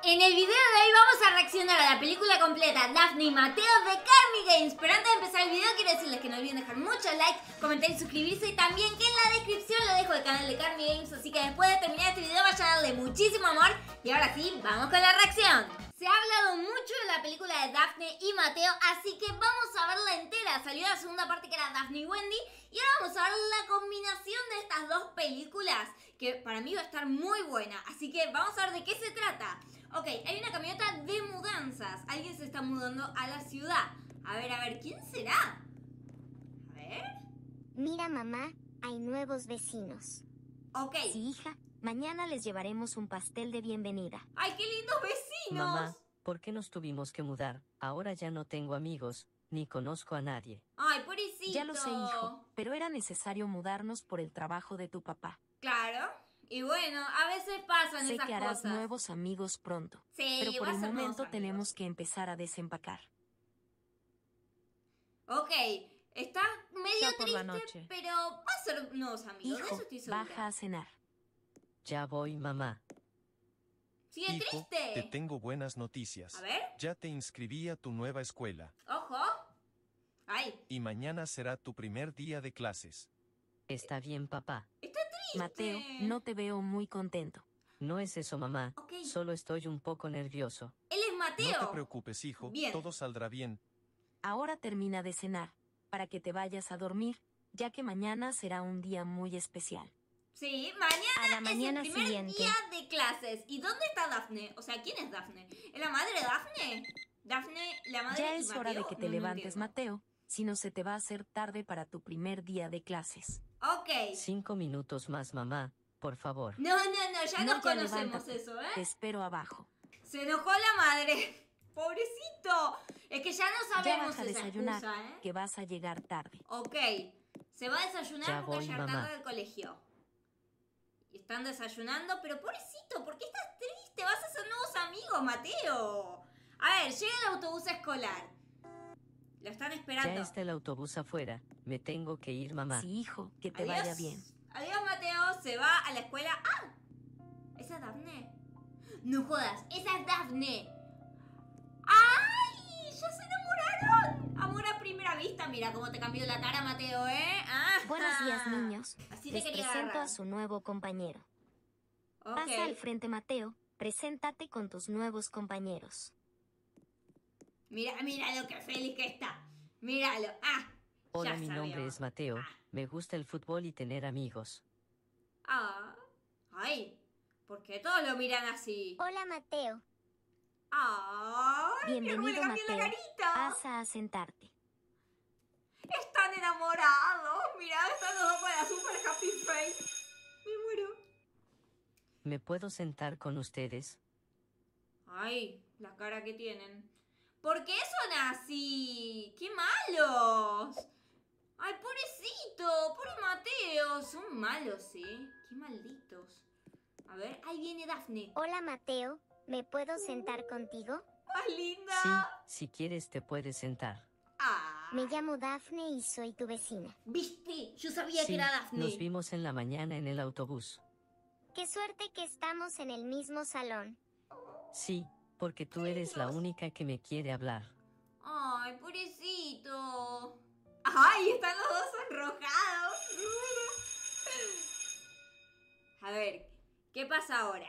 En el video de hoy vamos a reaccionar a la película completa Daphne y Mateo de Carmy Games. Pero antes de empezar el video quiero decirles que no olviden dejar muchos likes, comentar y suscribirse. Y también que en la descripción lo dejo el canal de Carmy Games. Así que después de terminar este video vayan a darle muchísimo amor. Y ahora sí, vamos con la reacción. Se ha hablado mucho de la película de Daphne y Mateo, así que vamos a verla entera. Salió la segunda parte que era Daphne y Wendy. Y ahora vamos a ver la combinación de estas dos películas, que para mí va a estar muy buena. Así que vamos a ver de qué se trata. Ok, hay una camioneta de mudanzas. Alguien se está mudando a la ciudad. A ver, ¿quién será? A ver. Mira, mamá, hay nuevos vecinos. Ok. Sí, hija, mañana les llevaremos un pastel de bienvenida. ¡Ay, qué lindos vecinos! Mamá, ¿por qué nos tuvimos que mudar? Ahora ya no tengo amigos, ni conozco a nadie. ¡Ay, pobrecito! Ya lo sé, hijo, pero era necesario mudarnos por el trabajo de tu papá. Claro. Y bueno, a veces pasan Sé esas que harás cosas. nuevos amigos pronto, Sí, pero por va a el ser nuevos momento amigos. tenemos que empezar a desempacar. Ok, está medio Ya por la triste, noche. pero va a ser nuevos amigos, de Hijo, eso estoy segura. baja a cenar. Ya voy, mamá. ¿Sigue Hijo, triste? te tengo buenas noticias. A ver, Ya te inscribí a tu nueva escuela ojo. Ay, y mañana será tu primer día de clases. Está bien, papá. está triste. Mateo, no te veo muy contento. No es eso, mamá. Ok. Solo estoy un poco nervioso. Él es Mateo. No te preocupes, hijo. Bien. Todo saldrá bien. Ahora termina de cenar, para que te vayas a dormir, ya que mañana será un día muy especial. Sí, mañana, A la mañana es el primer siguiente. día de clases. ¿Y dónde está Daphne? O sea, ¿quién es Daphne? ¿Es la madre de Daphne? Daphne, la madre Ya y es hora de Mateo? que te No levantes, entiendo. Mateo, si no se te va a hacer tarde para tu primer día de clases. Ok. 5 minutos más, mamá, por favor. No, ya No, nos ya conocemos levántate. eso, Te ¿eh? espero abajo. Se enojó la madre. Pobrecito. Es que ya no Ya sabemos baja a esa desayunar, excusa, ¿eh? que vas a llegar tarde. Ok. Se va a desayunar Ya porque voy, ayer mamá. tarde del colegio. Y están desayunando, pero pobrecito, ¿por qué estás triste? Vas a hacer nuevos amigos, Mateo. A ver, llega el autobús escolar. Lo están Ya esperando. está el autobús afuera. Me tengo que ir, mamá. Sí, hijo, que te Adiós. vaya bien. Adiós, Mateo. Se va a la escuela. ¡Ah! ¿Esa es Daphne? No jodas, esa es Daphne. ¡Ay! ¡Ya se enamoraron! Amor a primera vista. Mira cómo te cambió la cara, Mateo, ¿eh? ¡Ah! Buenos días, niños. Así te Les quería presento agarrar. a su nuevo compañero. Ok. Pasa al frente, Mateo. Preséntate con tus nuevos compañeros. Mira lo que feliz que está. Míralo. ¡Ah! Hola, ya mi sabemos. nombre es Mateo. Me gusta el fútbol y tener amigos. Ah. Ay. ¿Por qué todos lo miran así? Hola, Mateo. Ay. Bienvenido, mira cómo le cambió la Mateo. carita. Pasa a sentarte. Están enamorados. Mira, están los dos con la super happy face. Me muero. ¿Me puedo sentar con ustedes? Ay, la cara que tienen. ¿Por qué son así? ¡Qué malos! ¡Ay, pobrecito! ¡Pobre Mateo! Son malos, ¿eh? ¡Qué malditos! A ver, ahí viene Daphne. Hola, Mateo. ¿Me puedo sentar contigo? ¡Ay, linda! Sí, si quieres te puedes sentar. ¡Ah! Me llamo Daphne y soy tu vecina. ¿Viste? Yo sabía que Sí, era Daphne. nos vimos en la mañana en el autobús. Qué suerte que estamos en el mismo salón. Sí, porque tú eres la única que me quiere hablar. ¡Ay, pobrecito! ¡Ay, están los dos sonrojados! A ver, ¿qué pasa ahora?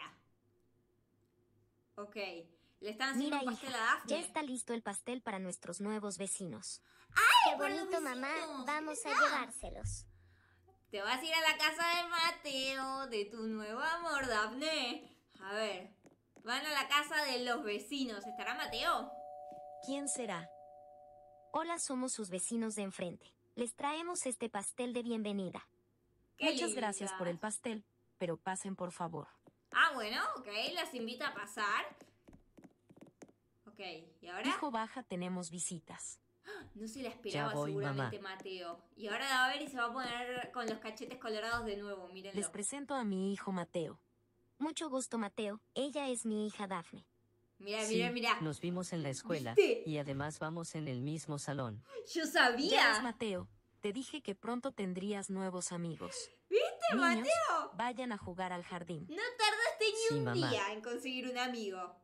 Ok, le están haciendo Mira, un pastel hija, a Daphne. ya está listo el pastel para nuestros nuevos vecinos. ¡Ay, Qué para los bonito, mamá. vecinos! Vamos a Mirá. llevárselos. Te vas a ir a la casa de Mateo, de tu nuevo amor, Daphne. A ver, van a la casa de los vecinos. ¿Estará Mateo? ¿Quién será? Hola, somos sus vecinos de enfrente. Les traemos este pastel de bienvenida. ¡Qué Muchas gracias por el lindas! pastel, pero pasen por favor. Ah, bueno, ok, las invita a pasar. Ok, ¿y ahora? Hijo, baja, tenemos visitas. No se la esperaba Ya voy, seguramente Mateo. Y ahora la va a ver y se va a poner con los cachetes colorados de nuevo, mírenlo. Les presento a mi hijo Mateo. Mucho gusto, Mateo. Ella es mi hija Daphne. Mira, Sí, mira. nos vimos en la escuela. ¿Viste? Y además vamos en el mismo salón. Yo Ya ves, sabía. Mateo. Te dije que pronto tendrías nuevos amigos. ¿Viste, Niños, Mateo? vayan a jugar al jardín. No tardaste ni Sí, un mamá. día en conseguir un amigo.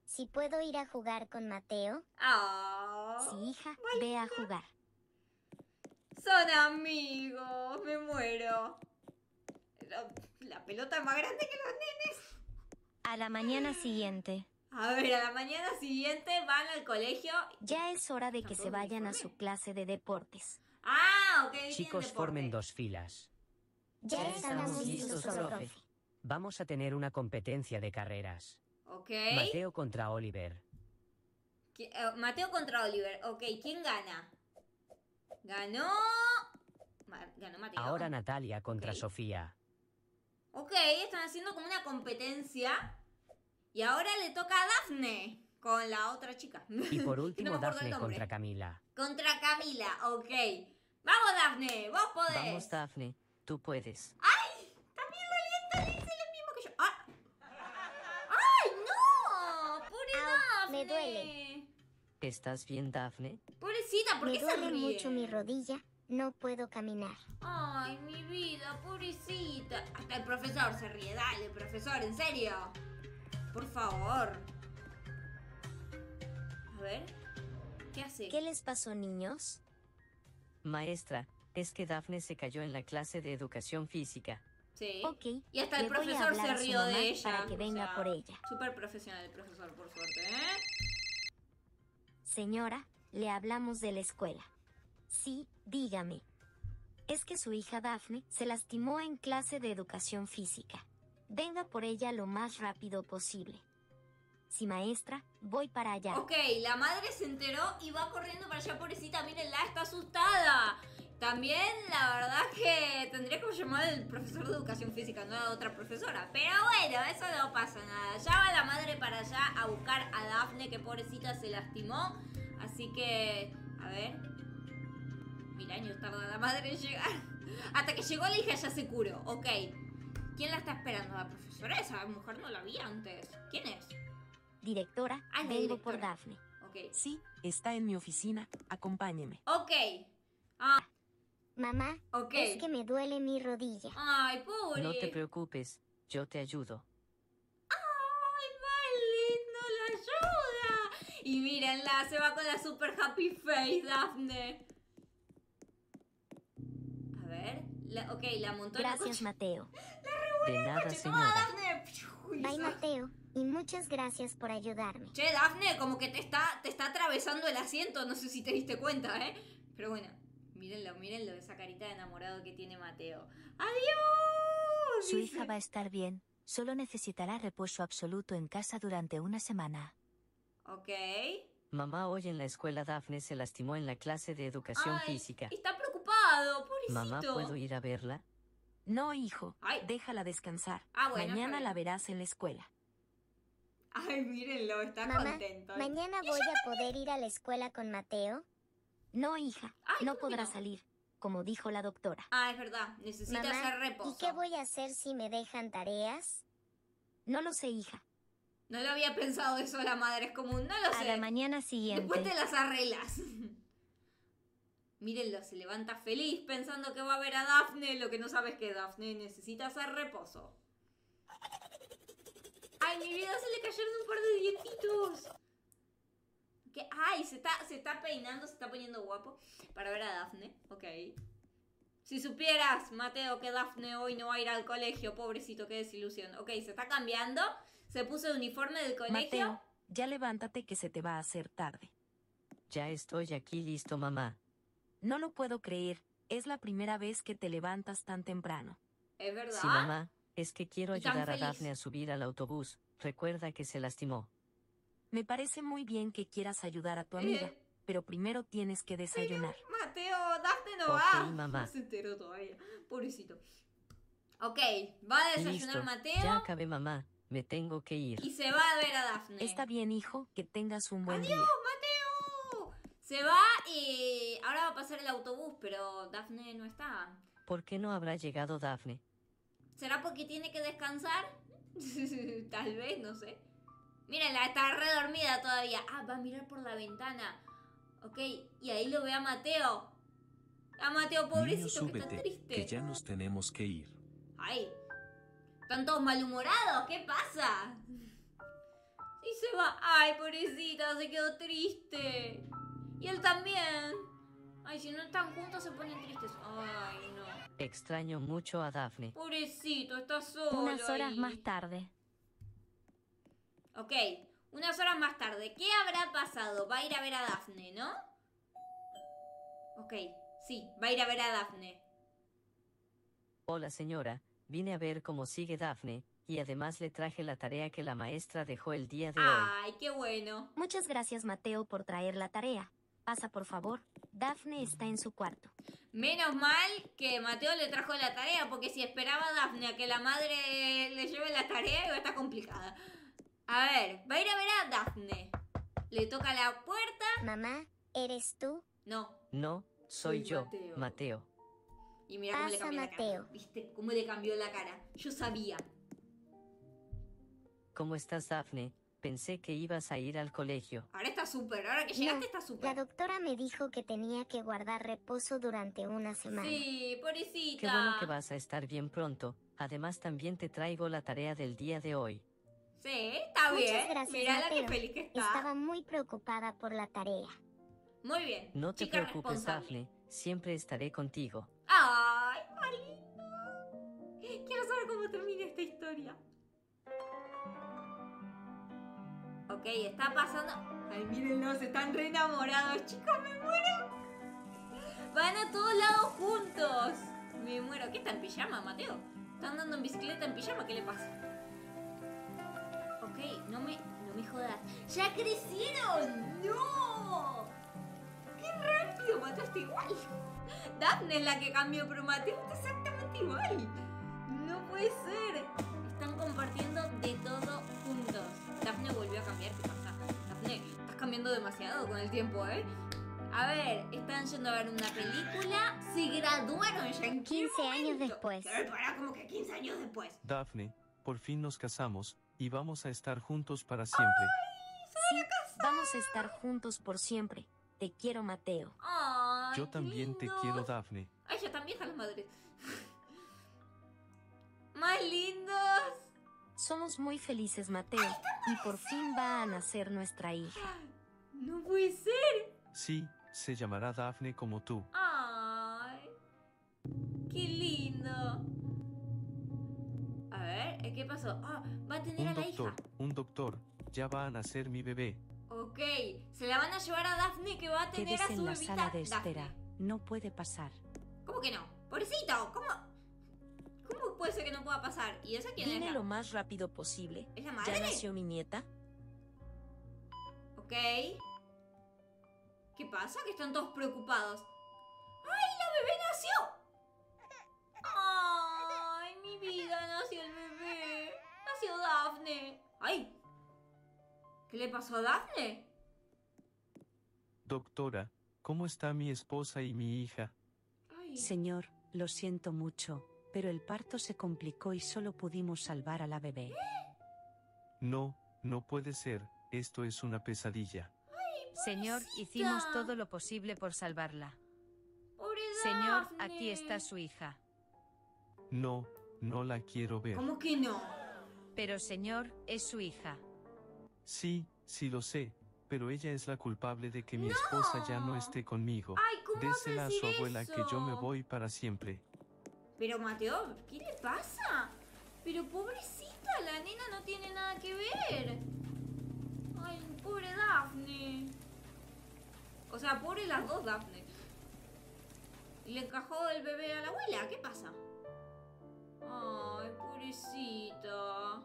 si puedo ir a jugar con Mateo. Oh, Sí, hija, ve a jugar. son amigos, me muero. La pelota es más grande que los nenes. A la mañana siguiente. A ver, a la mañana siguiente van al colegio. Ya es hora de que Están se todos vayan a uniformes. su clase de deportes. Ah, ok. tienen Chicos, deporte. formen 2 filas. Ya Ya estamos estamos listos, listos, profe. Vamos a tener una competencia de carreras. Ok. Mateo contra Oliver. Mateo contra Oliver. Ok, ¿quién gana? Ganó. Ganó Mateo. Ahora Natalia contra Ok. Sofía. Ok, están haciendo como una competencia. Y ahora le toca a Dafne con la otra chica. Y por No me último acuerdo el Dafne nombre. contra Camila. Contra Camila, ok. Vamos, Dafne, vos podés. Vamos, Daphne, tú puedes. También lo dice lo mismo que yo. ¡Ah! ¡Ay, no! ¡Pobre Au, Dafne! me duele. ¿Estás bien, Daphne? Pobrecita, ¿por Me qué se duele ríe? mucho mi rodilla. No puedo caminar. Ay, mi vida, pobrecita. Hasta el profesor se ríe. Dale, profesor, en serio. Por favor. A ver. ¿Qué hace? ¿Qué les pasó, niños? Maestra, es que Daphne se cayó en la clase de educación física. Sí. Ok. Y hasta el le voy a profesor hablar se a su rió mamá de ella. para que venga por ella. Súper profesional el profesor, por suerte, ¿eh? Señora, le hablamos de la escuela. Sí, dígame. Es que su hija Daphne se lastimó en clase de educación física. Venga por ella lo más rápido posible. Sí, maestra, voy para allá. Ok, la madre se enteró y va corriendo para allá, pobrecita, mírenla, está asustada. También, la verdad que tendría que llamar al profesor de educación física, no a otra profesora. Pero bueno, eso no pasa nada. Ya va la madre para allá a buscar a Dafne, que pobrecita se lastimó. Así que, a ver. 1000 años tarda la madre en llegar. Hasta que llegó la hija ya se curó. Ok. ¿Quién la está esperando? ¿La profesora? Esa mujer no la vi antes. ¿Quién es? Directora, Ah, la vengo por directora. Daphne. Ok. Sí, está en mi oficina. Acompáñeme. Ok. Mamá, Ok. es que me duele mi rodilla. Ay, pobre. No te preocupes, yo te ayudo. ¡Ay, Marlene no la ayuda! Y mírenla, se va con la super happy face, Daphne. A ver, ok, la montó en el Gracias, coche. Mateo. De nada, ¡Toma, señora. Daphne! Uy, Bye, Mateo. Y muchas gracias por ayudarme. Che, Daphne, como que te está atravesando el asiento, no sé si te diste cuenta, ¿eh? Pero bueno, mírenlo, esa carita de enamorado que tiene Mateo. ¡Adiós! Su dice. hija va a estar bien, solo necesitará reposo absoluto en casa durante una semana. Ok. Mamá, hoy en la escuela Daphne se lastimó en la clase de educación Ay, física. está preocupado, pobrecito. Mamá, ¿puedo ir a verla? No, hijo. Ay. Déjala descansar. Ah, bueno, Mañana está la bien. verás en la escuela. Ay, mírenlo, está Mamá, contento. mañana voy a poder ir a la escuela con Mateo. No, hija, Ay, no ¿cómo que podrá no? salir, como dijo la doctora. Ah, es verdad, necesita hacer Mamá, reposo. ¿y qué voy a hacer si me dejan tareas? No lo sé, hija. No lo había pensado eso la madre, es común, no lo A sé. la mañana siguiente. Después te las arreglas. Mírenlo, se levanta feliz pensando que va a ver a Daphne. Lo que no sabe es que Daphne necesita hacer reposo. Ay, mi vida, se le cayeron un par de dientitos. ¿Qué? Ay, se está peinando, se está poniendo guapo para ver a Daphne. Ok. Si supieras, Mateo, que Daphne hoy no va a ir al colegio, pobrecito, qué desilusión. Ok, se está cambiando, se puso el uniforme del colegio. Mateo, ya levántate que se te va a hacer tarde. Ya estoy aquí listo, mamá. No lo puedo creer. Es la primera vez que te levantas tan temprano. Es verdad. Sí, mamá, es que quiero Y tan ayudar a feliz. Daphne a subir al autobús. Recuerda que se lastimó. Me parece muy bien que quieras ayudar a tu amiga, pero primero tienes que desayunar. Mateo, Daphne no Ok, va. mamá. No se enteró todavía. Pobrecito. Ok, va a desayunar Listo, Mateo ya acabé, mamá. Me tengo que ir. y se va a ver a Daphne. Está bien, hijo, que tengas un buen día. ¡Mateo! Se va y ahora va a pasar el autobús, pero Daphne no está. ¿Por qué no habrá llegado Daphne? ¿Será porque tiene que descansar? Tal vez, no sé. Mírenla, está re dormida todavía. Ah, va a mirar por la ventana. Ok, y ahí lo ve a Mateo. A Mateo, pobrecito, Niño, que está súbete, triste. que ya nos tenemos que ir. Ay, están todos malhumorados, ¿qué pasa? Sí, se va. Ay, pobrecita, se quedó triste. Y él también. Ay, si no están juntos se ponen tristes. Ay, no. Extraño mucho a Daphne. Pobrecito, está solo. Unas horas ahí. más tarde. Ok, unas horas más tarde. ¿Qué habrá pasado? Va a ir a ver a Daphne, ¿no? Ok, sí, va a ir a ver a Daphne. Hola señora, vine a ver cómo sigue Daphne, y además le traje la tarea que la maestra dejó el día de hoy. Ay, qué bueno. Muchas gracias, Mateo, por traer la tarea. Pasa, por favor. Daphne está en su cuarto. Menos mal que Mateo le trajo la tarea, porque si esperaba a Daphne a que la madre le lleve la tarea, iba a estar complicada. A ver, va a ir a ver a Daphne. Le toca la puerta. Mamá, ¿eres tú? No. No, soy Soy yo, Mateo. Mateo. Y mira cómo le Pasa, cambió la Mateo. cara. ¿Viste cómo le cambió la cara? Yo sabía. ¿Cómo estás, Daphne? Pensé que ibas a ir al colegio. Ahora está súper. Ahora que llegaste está La súper. doctora me dijo que tenía que guardar reposo durante una semana. Sí, pobrecita. Qué bueno que vas a estar bien pronto. Además también te traigo la tarea del día de hoy. Sí, está bien. Muchas gracias, Mirá la que Mateo. feliz que está. Estaba muy preocupada por la tarea. Muy bien. No te Chica preocupes, responsable. Daphne. Siempre estaré contigo. Ay, más lindo. Quiero saber cómo termina esta historia. Ok, está pasando. Ay, mírenlos, están re enamorados. Chicos, me muero. Van a todos lados juntos. Me muero. ¿Qué está en pijama, Mateo? Están andando en bicicleta en pijama. ¿Qué le pasa? Ok, no me jodas. ¡Ya crecieron! ¡No! ¡Qué rápido! Mateo está igual. Daphne es la que cambió, pero Mateo está exactamente igual. No puede ser. Están compartiendo de todo juntos. Daphne volvió a cambiar. ¿Qué pasa? Daphne, estás cambiando demasiado con el tiempo, ¿eh? A ver, están yendo a ver una película. Se graduaron ya en 15 años después. Para como que 15 años después. Daphne, por fin nos casamos, y vamos a estar juntos para siempre. Sí, vamos a estar juntos por siempre. Te quiero, Mateo. Ay, Yo qué también te lindos. quiero, Daphne. Ay, ya están viejas las madres. Más lindos. Somos muy felices, Mateo. Y por fin va a nacer nuestra hija. No puede ser. Sí, se llamará Daphne como tú. Ay, qué lindo. A ver, ¿qué pasó? Ah, va a tener a la hija. Un doctor, ya va a nacer mi bebé. Ok, se la van a llevar a Daphne que va a tener a Quédese su en la bebita sala de Daphne. espera. No puede pasar. ¿Cómo que no? Pobrecito, ¿cómo puede ser que no pueda pasar? ¿Y esa quién Vine es? lo más rápido posible. ¿Es la ¿Ya madre? nació mi nieta? Ok. ¿Qué pasa? Que están todos preocupados. ¡Ay, la bebé nació! ¡Ay, mi vida! Nació el bebé. Nació Daphne. ¡Ay! ¿Qué le pasó a Daphne? Doctora, ¿cómo está mi esposa y mi hija? Ay. Señor, lo siento mucho, pero el parto se complicó y solo pudimos salvar a la bebé. No, no puede ser, esto es una pesadilla. Señor, hicimos todo lo posible por salvarla. Pobre Señor, Daphne. aquí está su hija. No, no la quiero ver. ¿Cómo que no? Pero señor, es su hija. Sí, sí lo sé, pero ella es la culpable de que mi esposa ya no esté conmigo. Ay, ¿cómo vas a Désela a su decir abuela eso? que yo me voy para siempre. Pero Mateo, ¿qué le pasa? Pero pobrecita, la nena no tiene nada que ver. Ay, pobre Daphne. O sea, pobre las dos Daphne. Le encajó el bebé a la abuela, ¿qué pasa? Ay, pobrecita.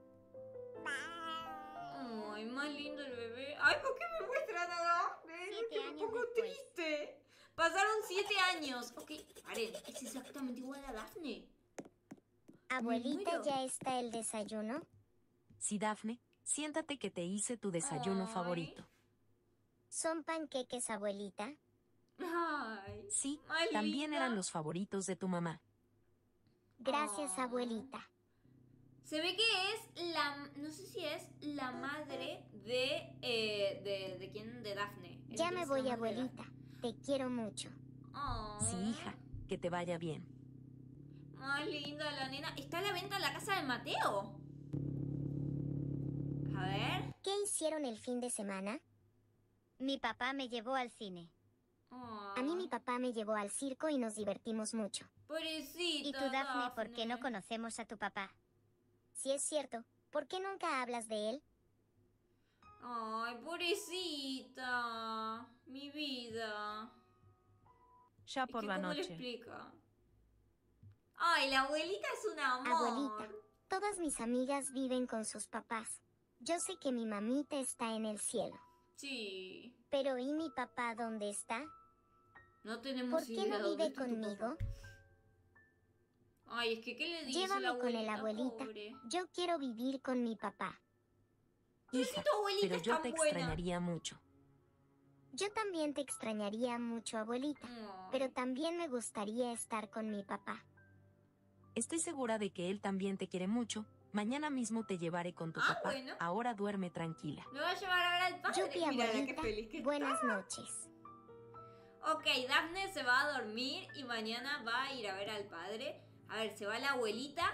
Ay, más lindo el bebé. Ay, ¿por qué me muestran a Daphne? 7 Estoy un años poco después. triste. Pasaron 7 años. Ok, paren, es exactamente igual a Daphne. Abuelita, muero. ¿ya está el desayuno? Sí, Daphne, siéntate que te hice tu desayuno Ay. favorito. ¿Son panqueques, abuelita? Ay, Sí, más también linda. eran los favoritos de tu mamá. Gracias, Ah. abuelita. Se ve que es la... No sé si es la madre de quién, de Daphne. Ya Es me la voy, madre de abuelita. Te quiero mucho. Daphne. Sí, hija, que te vaya bien. Más linda la nena. Está a la venta en la casa de Mateo. A ver. ¿Qué hicieron el fin de semana? Mi papá me llevó al cine. A mí mi papá me llevó al circo y nos divertimos mucho. Pobrecita. ¿Y tú, Daphne, por qué no conocemos a tu papá? Si es cierto, ¿por qué nunca hablas de él? Ay, pobrecita. Mi vida. Ya por la ¿Cómo le noche. explica? Ay, la abuelita es un amor. Abuelita, todas mis amigas viven con sus papás. Yo sé que mi mamita está en el cielo. Sí. Pero ¿y mi papá dónde está? No tenemos ¿Por qué idea no dónde vive está tu conmigo? papá. Ay, es que ¿qué le dice Llévame la con abuelita? el abuelita. Pobre. Yo quiero vivir con mi papá. Pero si tu abuelita pero es yo tan te buena. extrañaría mucho. Yo también te extrañaría mucho, abuelita. Ay. Pero también me gustaría estar con mi papá. Estoy segura de que él también te quiere mucho. Mañana mismo te llevaré con tu Ah, papá. bueno. Ahora duerme tranquila. Lo va a llevar a ver al padre. Yupi, Mírala, qué abuelita, feliz que buenas noches. Ok, Daphne se va a dormir y mañana va a ir a ver al padre. A ver, se va la abuelita.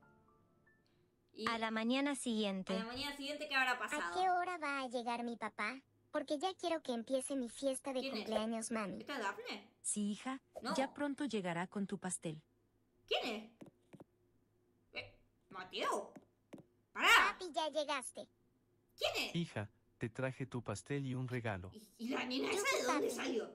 Y A la mañana a siguiente. la mañana siguiente, ¿qué habrá ¿A pasado? qué hora va a llegar mi papá? Porque ya quiero que empiece mi fiesta de ¿Quién es? cumpleaños, mami. ¿Esta es Daphne? Sí, hija, No. ya pronto llegará con tu pastel. ¿Quién es? Mateo. ¡Pará! Papi, ya llegaste. ¿Quién es? Hija, te traje tu pastel y un regalo. ¿Y la nena esa Yupi, de dónde papi. salió?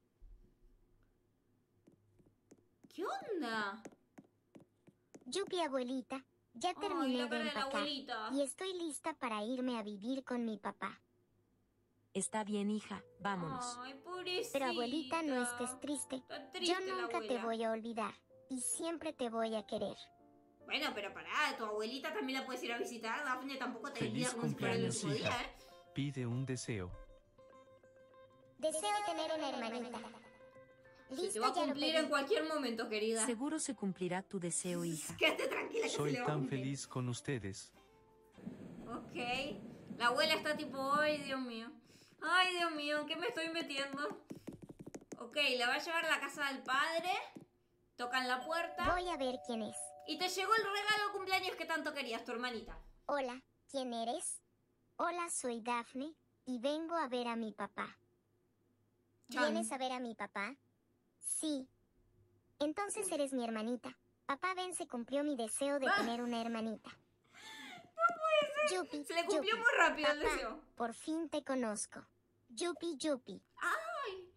¿Qué onda? Yupi, abuelita, ya Ay, terminé la de cara de la empacar. abuelita. Y estoy lista para irme a vivir con mi papá. Está bien, hija, vámonos. Ay, pobrecita. Pero abuelita, no estés triste. Está triste Yo la nunca te abuela. voy a olvidar. Y siempre te voy a querer. Bueno, pero pará, tu abuelita también la puedes ir a visitar. Daphne tampoco te Feliz olvida como si fuera el cumpleaños, último hija. día, ¿eh? Pide un deseo. Deseo tener una hermanita. Se te Listo, va a ya lo cumplir pedí. en cualquier momento, querida. Seguro se cumplirá tu deseo, hija. Quédate tranquila que se Soy le va a tan cumplir. feliz con ustedes. Ok. La abuela está tipo, ay, Dios mío. Ay, Dios mío, ¿qué me estoy metiendo? Ok, la va a llevar a la casa del padre. Tocan la puerta. Voy a ver quién es. Y te llegó el regalo de cumpleaños que tanto querías, tu hermanita. Hola, ¿quién eres? Hola, soy Daphne y vengo a ver a mi papá. Chan. ¿Vienes a ver a mi papá? Sí. Entonces eres mi hermanita. Papá, ven, se cumplió mi deseo de Ah. tener una hermanita. No puede ser. Yupi, Se le cumplió Yupi. muy rápido el Papá, deseo. por fin te conozco. Yupi, Yupi. ¡Ay!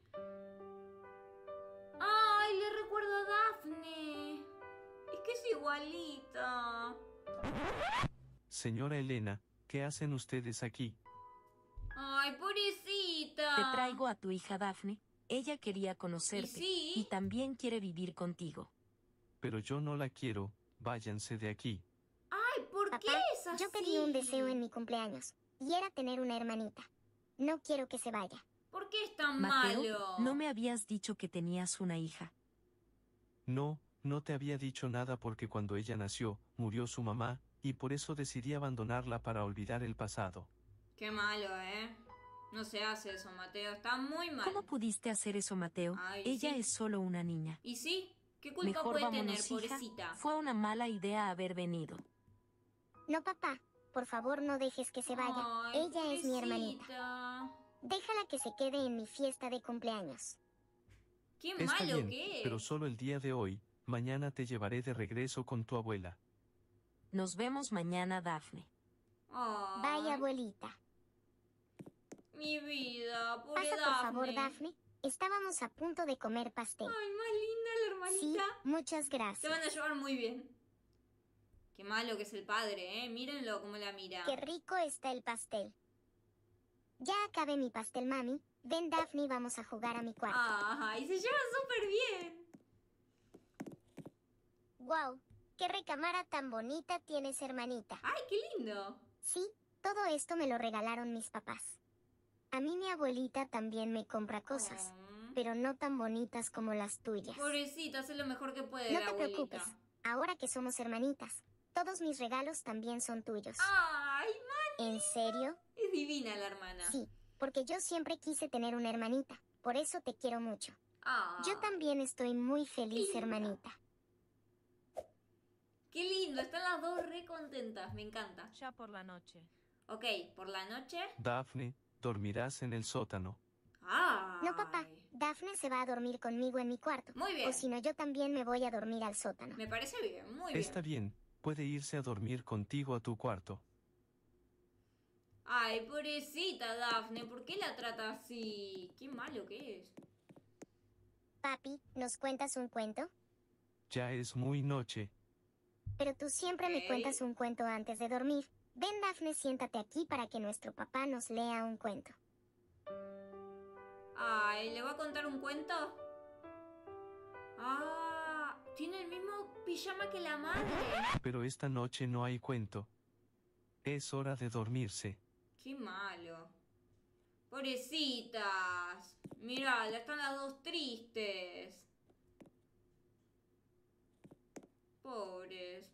¡Ay! Le recuerdo a Daphne. Es que es igualita. Señora Elena, ¿qué hacen ustedes aquí? ¡Ay, pobrecita! Te traigo a tu hija Daphne. Ella quería Y conocerte sí. y también quiere vivir contigo. Pero yo no la quiero, váyanse de aquí. ¡Ay! ¿Por Papá, qué es así? yo pedí un deseo en mi cumpleaños y era tener una hermanita. No quiero que se vaya. ¿Por qué es tan Mateo, malo? no me habías dicho que tenías una hija. No, no te había dicho nada porque cuando ella nació, murió su mamá, y por eso decidí abandonarla para olvidar el pasado. Qué malo, ¿eh? No se hace eso, Mateo. Está muy mal. ¿Cómo pudiste hacer eso, Mateo? Ay, Ella sí. es solo una niña. ¿Y sí? ¿Qué culpa Mejor puede tener, vámonos, hija. pobrecita? Fue una mala idea haber venido. No, papá. Por favor, no dejes que se vaya. Ay, Ella es mi hermanita. pobrecita. Déjala que se quede en mi fiesta de cumpleaños. Qué Está malo bien, que es. pero solo el día de hoy, mañana te llevaré de regreso con tu abuela. Nos vemos mañana, Daphne. Ay, Vaya, abuelita. mi vida, pobre Pasa, por Daphne. favor, Daphne. Estábamos a punto de comer pastel. Ay, más linda la Sí, hermanita. muchas Se van a gracias. llevar muy bien. Qué malo que es el padre, ¿eh? Mírenlo cómo la mira. Qué rico está el pastel. Ya acabé mi pastel, mami. Ven, Daphne, vamos a jugar a mi cuarto. Ay, se llevan súper bien. Wow, qué recámara tan bonita tienes, hermanita. Ay, qué lindo. Sí, todo esto me lo regalaron mis papás. A mí mi abuelita también me compra cosas, Oh, pero no tan bonitas como las tuyas. pobrecita, hace lo mejor que puede No la te abuelita. preocupes, ahora que somos hermanitas, todos mis regalos también son tuyos. Ay, ¿En serio? es divina la hermana. Sí, porque yo siempre quise tener una hermanita, por eso te quiero mucho. Ah, Yo también estoy muy feliz, Linda. hermanita. Qué lindo, están las dos re contentas, me encanta. Ya por la noche. Ok, por la noche. Daphne, dormirás en el sótano. Ah. No, papá. Daphne se va a dormir conmigo en mi cuarto. Muy bien. O si no, yo también me voy a dormir al sótano. Me parece bien, muy bien. Está bien, puede irse a dormir contigo a tu cuarto. Ay, pobrecita Daphne, ¿por qué la trata así? Qué malo que es. Papi, ¿nos cuentas un cuento? Ya es muy noche. Pero tú siempre me Ok. cuentas un cuento antes de dormir. Ven, Daphne, siéntate aquí para que nuestro papá nos lea un cuento. Ay, ¿le va a contar un cuento? Ah, tiene el mismo pijama que la madre. Pero esta noche no hay cuento. Es hora de dormirse. Qué malo. Pobrecitas. Mirá, están las dos tristes. Pobres.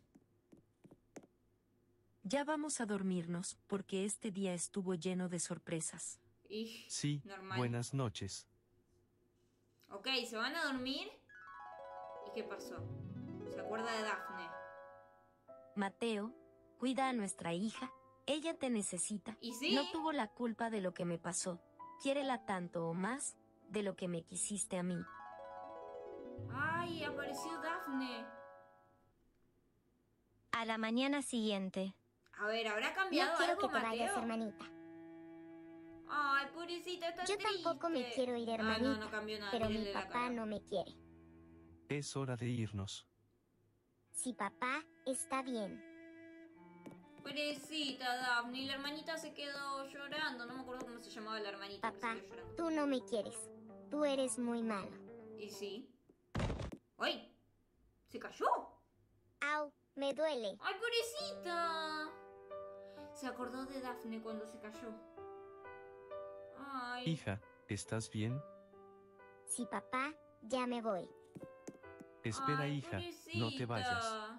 Ya vamos a dormirnos, porque este día estuvo lleno de sorpresas. Y Sí, normal. buenas noches. Ok, ¿se van a dormir? ¿Y qué pasó? ¿Se acuerda de Daphne? Mateo, cuida a nuestra hija. Ella te necesita. ¿Y sí? No tuvo la culpa de lo que me pasó. Quiérela tanto o más de lo que me quisiste a mí. Ay, apareció Daphne. A la mañana siguiente. A ver, ¿habrá No cambiado quiero algo, que te vayas, Mateo? hermanita. Ay, pobrecita, está Yo triste. tampoco me quiero ir, hermanita. Ah, no cambió nada. Pero mi mírenle la papá cara. no me quiere. Es hora de irnos. Sí, papá, está bien. Pobrecita Daphne, y la hermanita se quedó llorando. No me acuerdo cómo se llamaba la hermanita, pero Papá, se quedó llorando. tú no me quieres. Tú eres muy malo. ¿Y sí? ¡Ay! ¿Se cayó? Au, me duele. ¡Ay, pobrecita! Se acordó de Daphne cuando se cayó. Ay. Hija, ¿estás bien? Sí, papá, ya me voy. Espera, Ay, hija, no te vayas. pobrecita.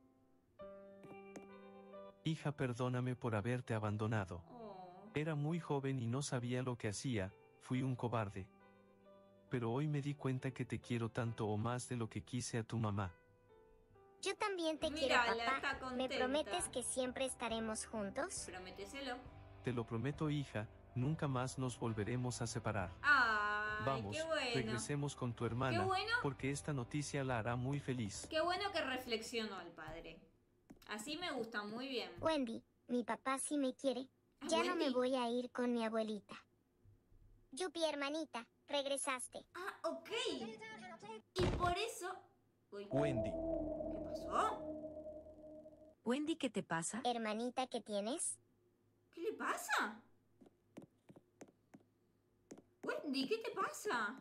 Hija, perdóname por haberte abandonado. Oh. Era muy joven y no sabía lo que hacía, fui un cobarde. Pero hoy me di cuenta que te quiero tanto o más de lo que quise a tu mamá. Yo también te Mírala, quiero, papá. está ¿Me contenta. prometes que siempre estaremos juntos? Prométeselo. Te lo prometo, hija, nunca más nos volveremos a separar. Ay, Vamos, qué bueno. regresemos con tu Qué hermana, bueno. porque esta noticia la hará muy feliz. Qué bueno que reflexionó el padre. Así me gusta, muy bien. Wendy, mi papá sí me quiere. Ah, Ya no me Wendy. voy a ir con mi abuelita. Yupi, hermanita, regresaste. Ah, ok. Y por eso... Uy, Wendy, ¿qué pasó? Wendy, ¿qué te pasa? Hermanita, ¿qué tienes? ¿Qué le pasa? Wendy, ¿qué te pasa?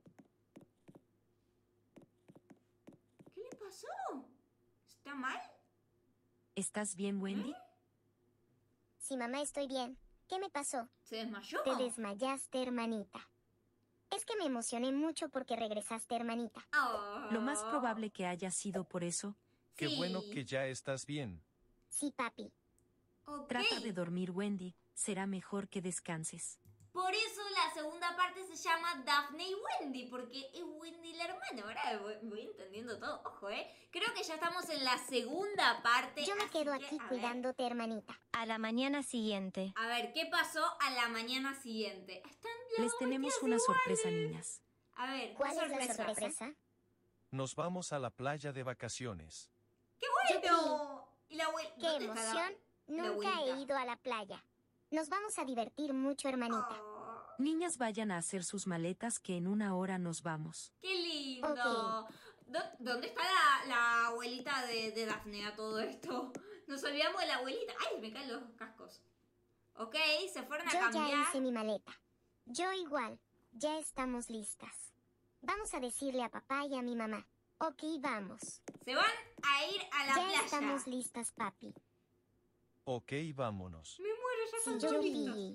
¿Qué le pasó? ¿Está mal? ¿Estás bien, Wendy? Sí, mamá, estoy bien. ¿Qué me pasó? ¿Se desmayó? Te desmayaste, hermanita. Es que me emocioné mucho porque regresaste, hermanita. Oh. Lo más probable que haya sido por eso. qué Sí. bueno que ya estás bien. Sí, papi. Ok. Trata de dormir, Wendy. Será mejor que descanses. Por eso la segunda parte se llama Daphne y Wendy, porque es Wendy la hermana. Ahora voy entendiendo todo. Ojo, creo que ya estamos en la segunda parte. Yo me así quedo que, aquí a ver. cuidándote, hermanita. A la mañana siguiente. A ver, ¿qué pasó a la mañana siguiente? Están las Les dos tenemos vestidas una iguales. sorpresa, niñas. A ver, ¿Cuál ¿qué es la sorpresa? Nos vamos a la playa de vacaciones. ¡Qué bueno! Y la abuela. ¡Qué ¿dónde está la- emoción! Nunca he abuelita? ido a la playa. Nos vamos a divertir mucho, hermanita. Oh, Niñas, vayan a hacer sus maletas que en una hora nos vamos. ¡Qué lindo! Ok. ¿Dónde está la abuelita de Daphne a todo esto? Nos olvidamos de la abuelita. ¡Ay, me caen los cascos! Ok, se fueron a Yo ya cambiar. hice mi maleta. Yo igual. Ya estamos listas. Vamos a decirle a papá y a mi mamá. Ok, vamos. Se van a ir a la Ya playa. estamos listas, papi. Ok, vámonos. Me muero, ya Sí, están todos Yupi. listos.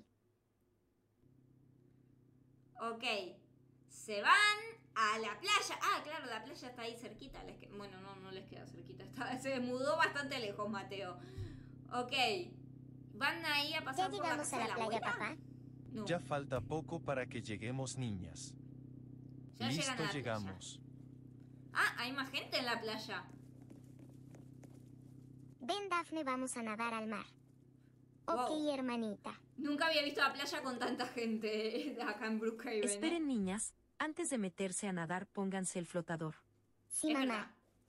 Ok, se van a la playa. Ah, claro, la playa está ahí cerquita. Bueno, no les queda cerquita. Se mudó bastante lejos, Mateo. Ok, van ahí a ¿Ya pasar por la llegamos casa a de la la playa, abuela. papá? No, Ya falta poco para que lleguemos, niñas. ya llegan a Listo, la playa. llegamos. Ah, hay más gente en la playa. Ven, Daphne, vamos a nadar al mar. Ok, Wow. hermanita. Nunca había visto la playa con tanta gente acá en Brookhaven. Esperen, niñas, antes de meterse a nadar, pónganse el flotador. Sí, Es mamá. verdad.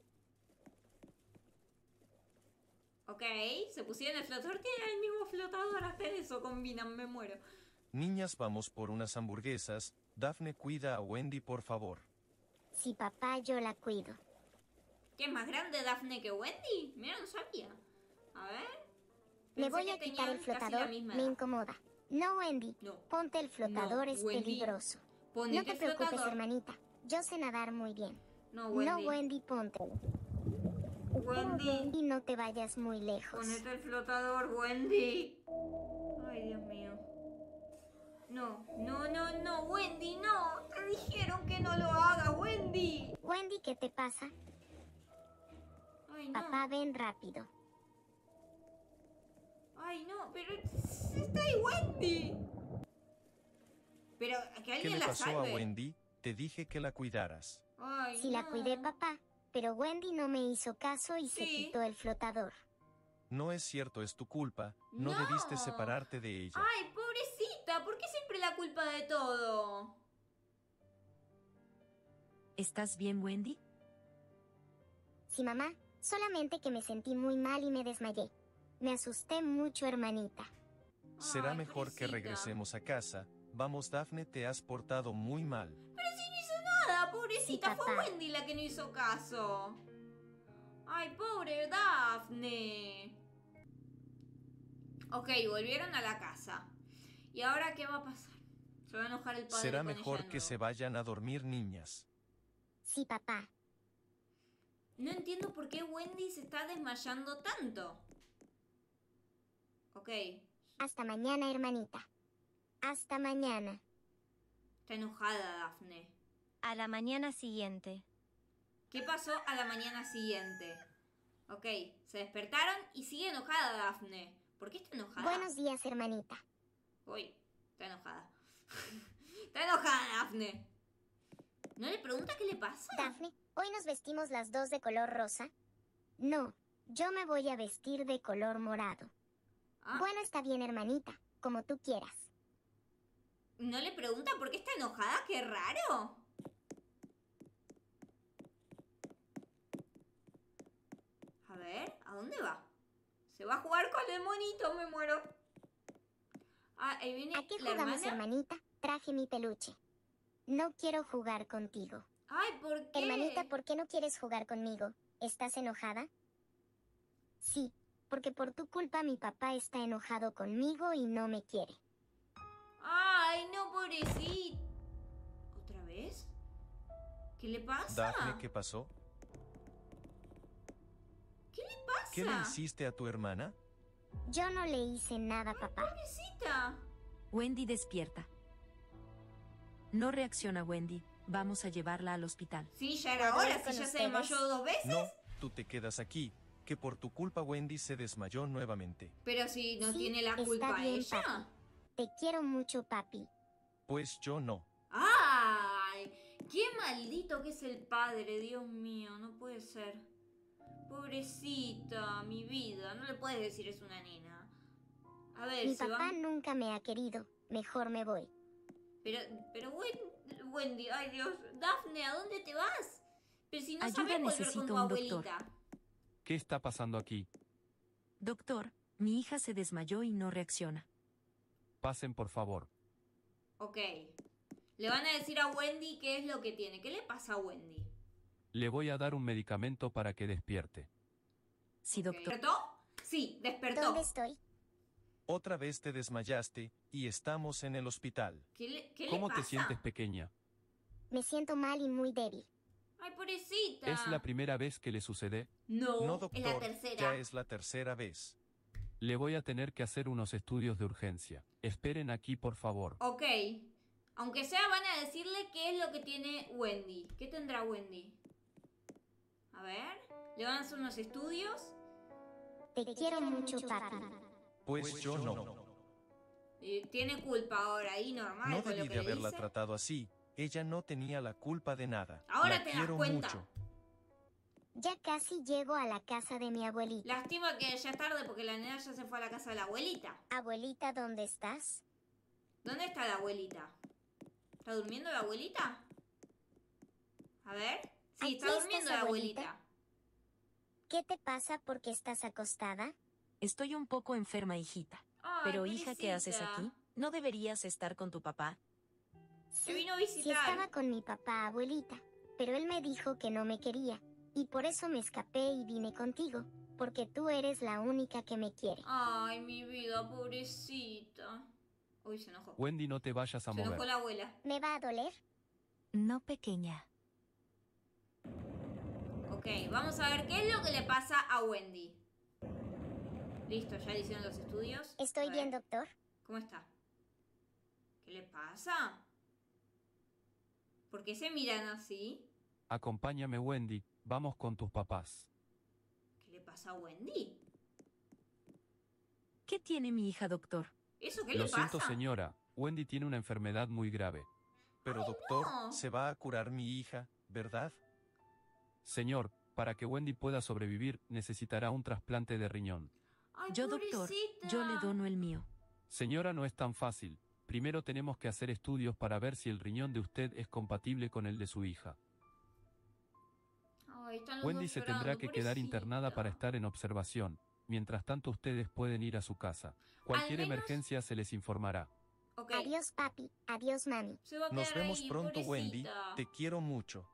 Ok, se pusieron el flotador. Tienen el mismo flotador. Hasta en eso combinan, me muero. Niñas, vamos por unas hamburguesas. Daphne, cuida a Wendy, por favor. Sí, papá, yo la cuido. ¿Qué es más grande Daphne que Wendy? Mira, no sabía. A ver. Le Pensé voy que a quitar tenían el casi la flotador, misma me edad. incomoda. No, Wendy. No. Ponte el flotador, No, es Wendy. peligroso. Ponete No te el preocupes, flotador. hermanita. Yo sé nadar muy bien. No, Wendy. No, Wendy, póntelo. Wendy. Y no te vayas muy lejos. Ponete el flotador, Wendy. Ay, Dios mío. No, no, no, no, Wendy, no. Te dijeron que no lo hagas, Wendy. Wendy, ¿qué te pasa? Ay, no. Papá, ven rápido. Ay, no, pero está ahí Wendy. Pero que ¿Qué alguien le la pasó salve. a Wendy? Te dije que la cuidaras. Ay, Sí la no. cuidé, papá. Pero Wendy no me hizo caso y se Sí. quitó el flotador. No es cierto, es tu culpa. No, No. debiste separarte de ella. Ay, pobrecita, ¿por qué siempre la culpa de todo? ¿Estás bien, Wendy? Sí, mamá. Solamente que me sentí muy mal y me desmayé. Me asusté mucho, hermanita. Será Ay, mejor que pobrecita. regresemos a casa. Vamos, Daphne, te has portado muy mal. Pero si no hizo nada, pobrecita, Sí, fue papá. Wendy la que no hizo caso. Ay, pobre Daphne. Ok, volvieron a la casa. ¿Y ahora qué va a pasar? Se va a enojar el padre Será con mejor ella de que nuevo. se vayan a dormir, niñas. Sí, papá. No entiendo por qué Wendy se está desmayando tanto. Ok, Hasta mañana, hermanita. Hasta mañana. está enojada Daphne. A la mañana siguiente. ¿Qué pasó a la mañana siguiente? Ok, se despertaron y sigue enojada Daphne. ¿Por qué está enojada? Buenos días, hermanita. Uy, está enojada. Está enojada Daphne. ¿No le pregunta qué le pasa? Daphne, ¿hoy nos vestimos las dos de color rosa? No, yo me voy a vestir de color morado. Ah, Bueno, está bien, hermanita, como tú quieras. ¿no le pregunta por qué está enojada? ¡Qué raro! A ver, ¿a dónde va? Se va a jugar con el monito, me muero. Ah, ahí viene ¿A qué la jugamos, hermana. hermanita? Traje mi peluche. No quiero jugar contigo. Ay, ¿por qué? Hermanita, ¿por qué no quieres jugar conmigo? ¿Estás enojada? Sí, porque por tu culpa mi papá está enojado conmigo y no me quiere. Ay, no, pobrecito. ¿Otra vez? ¿Qué le pasa? Daphne, ¿qué pasó? ¿Qué le pasa? ¿Qué le hiciste a tu hermana? Yo no le hice nada, papá. Pobrecita. Wendy despierta. No reacciona, Wendy. Vamos a llevarla al hospital. Sí, ya era ¿Puedo hora, ir si con ya se ustedes? desmayó 2 veces. No, tú te quedas aquí. Que por tu culpa Wendy se desmayó nuevamente. Pero si no Sí, tiene la está culpa bien, ella. papi. Te quiero mucho, papi. Pues yo no. ¡Ay! ¡Qué maldito que es el padre! Dios mío, no puede ser. Pobrecita, mi vida. No le puedes decir es una nena. A ver, Mi se papá va. nunca me ha querido. Mejor me voy. Pero Wendy, ay Dios. Daphne, ¿a dónde te vas? Pero si no Ayuda, sabes volver necesito con tu un abuelita. ¿Qué está pasando aquí? Doctor, mi hija se desmayó y no reacciona. Pasen, por favor. Ok. Le van a decir a Wendy qué es lo que tiene. ¿Qué le pasa a Wendy? Le voy a dar un medicamento para que despierte. Sí, Ok. doctor. ¿Despertó? Sí, despertó. ¿Dónde estoy? Otra vez te desmayaste y estamos en el hospital. ¿Qué le ¿Cómo pasa? te sientes, pequeña? Me siento mal y muy débil. Ay, pobrecita. ¿Es la primera vez que le sucede? No, No, es la doctor, tercera. ya es la tercera vez. Le voy a tener que hacer unos estudios de urgencia. Esperen aquí, por favor. Ok. Aunque sea, van a decirle qué es lo que tiene Wendy. ¿Qué tendrá Wendy? A ver. Le van a hacer unos estudios. Te quiero mucho, papi. Pues yo no. Y tiene culpa ahora, y normal No con lo debí que de le haberla dice. tratado así. Ella no tenía la culpa de nada. Ahora La te das quiero cuenta. mucho. Ya casi llego a la casa de mi abuelita. Lástima que ya es tarde porque la nena ya se fue a la casa de la abuelita. Abuelita, ¿dónde estás? ¿Dónde está la abuelita? ¿Está durmiendo la abuelita? A ver. Sí, Aquí está durmiendo estás, la abuelita. ¿Qué te pasa porque estás acostada? Estoy un poco enferma, hijita. Ay, Pero hija, ¿qué haces pobrecita. aquí? ¿No deberías estar con tu papá? Te vino a Sí, visitar. estaba con mi papá, abuelita, pero él me dijo que no me quería, y por eso me escapé y vine contigo, porque tú eres la única que me quiere. Ay, mi vida, pobrecita. Uy, se enojó. Wendy, no te vayas a Se enojó mover. la abuela. ¿Me va a doler? No, pequeña. Ok, vamos a ver qué es lo que le pasa a Wendy. Listo, ya le hicieron los estudios. ¿Estoy A bien, ver, doctor? ¿Cómo está? ¿Qué le pasa? ¿Por qué se miran así? Acompáñame, Wendy, vamos con tus papás. ¿Qué le pasa a Wendy? ¿Qué tiene mi hija, doctor? ¿Eso qué Lo le siento, pasa? señora, Wendy tiene una enfermedad muy grave. Pero doctor, no. se va a curar mi hija, ¿verdad? Señor, para que Wendy pueda sobrevivir, necesitará un trasplante de riñón. Ay, Yo, doctor, pobrecita. yo le dono el mío. Señora, no es tan fácil. Primero tenemos que hacer estudios para ver si el riñón de usted es compatible con el de su hija. Ay, están los Wendy dos se llorando, tendrá que quedar pobrecita. internada para estar en observación. Mientras tanto, ustedes pueden ir a su casa. Cualquier menos- emergencia se les informará. Ok, Adiós, papi. Adiós, mami. se va a Nos quedar vemos ahí, pronto, Wendy. pobrecita. Te quiero mucho.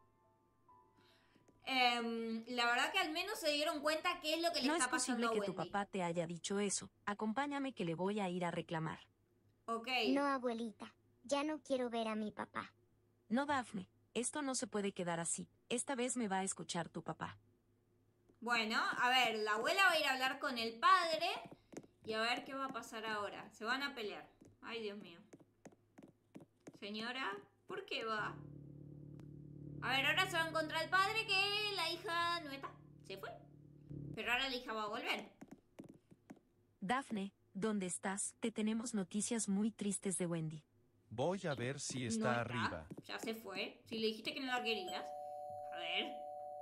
La verdad que al menos se dieron cuenta qué es lo que le No es está pasando posible a que Wendy. tu papá te haya dicho eso. Acompáñame que le voy a ir a reclamar. Ok. No, abuelita. Ya no quiero ver a mi papá. No, Daphne. Esto no se puede quedar así. Esta vez me va a escuchar tu papá. Bueno, a ver, la abuela va a ir a hablar con el padre y a ver qué va a pasar ahora. Se van a pelear. Ay, Dios mío. Señora, ¿por qué va? A ver, ahora se va a encontrar el padre que la hija no está. Se fue. Pero ahora la hija va a volver. Daphne, ¿dónde estás? Te tenemos noticias muy tristes de Wendy. Voy a ver si No está arriba. Ya se fue. Si le dijiste que no la querías. A ver.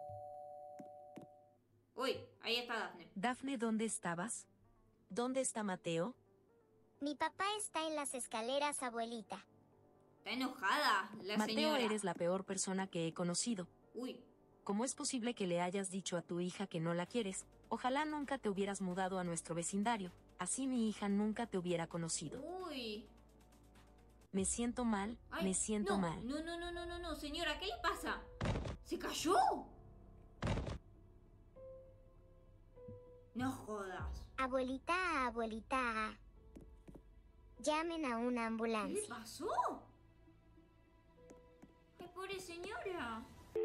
Uy, ahí está Daphne. Daphne, ¿dónde estabas? ¿Dónde está Mateo? Mi papá está en las escaleras, abuelita. Está enojada la Mateo, señora. eres la peor persona que he conocido. Uy, ¿Cómo es posible que le hayas dicho a tu hija que no la quieres? Ojalá nunca te hubieras mudado a nuestro vecindario. Así mi hija nunca te hubiera conocido. uy. Me siento mal, Ay, me siento no, mal. No, señora, ¿qué le pasa? ¿Se cayó? No jodas. Abuelita, abuelita. Llamen a una ¿Qué le ambulancia. pasó? Ay, pobre señora.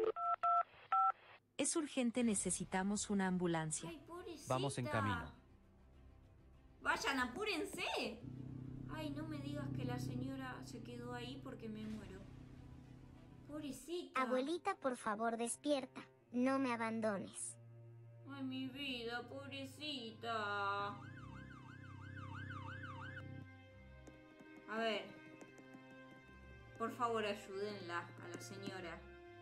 Es urgente, necesitamos una ambulancia. Ay, pobrecita. Vamos en camino. Vayan, apúrense. Ay, no me digas que la señora se quedó ahí porque me muero. Pobrecita. Abuelita, por favor, despierta. No me abandones. Ay, mi vida, pobrecita. A ver. Por favor, ayúdenla a la señora.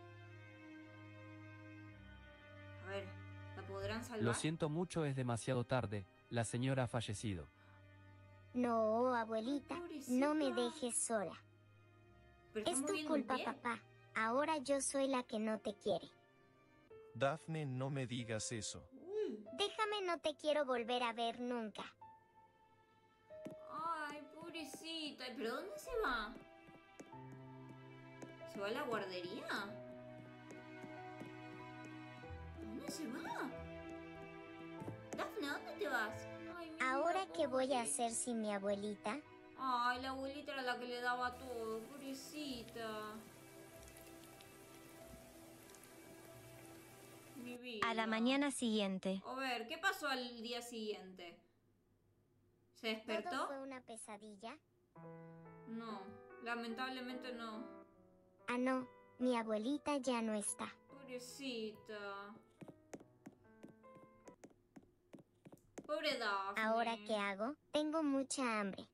A ver, ¿la podrán salvar? Lo siento mucho, es demasiado tarde. La señora ha fallecido. No, abuelita. No me dejes sola. Pero está Es tu moviendo un culpa, pie. papá. Ahora yo soy la que no te quiere. Daphne, no me digas eso. Déjame, no te quiero volver a ver nunca. Ay, pobrecita. ¿Pero dónde se va? ¿Se va a la guardería? ¿Dónde se va? Daphne, ¿a dónde te vas? Ay, mi Ahora, vida, ¿qué voy a pobre. hacer sin mi abuelita? Ay, la abuelita era la que le daba todo, pobrecita. Mi vida. A la mañana siguiente. A ver, ¿qué pasó al día siguiente? ¿Se despertó? ¿Todo fue una pesadilla? No, lamentablemente no. Ah, no. Mi abuelita ya no está. Pobrecita. Pobre Daphne. ¿Ahora qué hago? Tengo mucha hambre.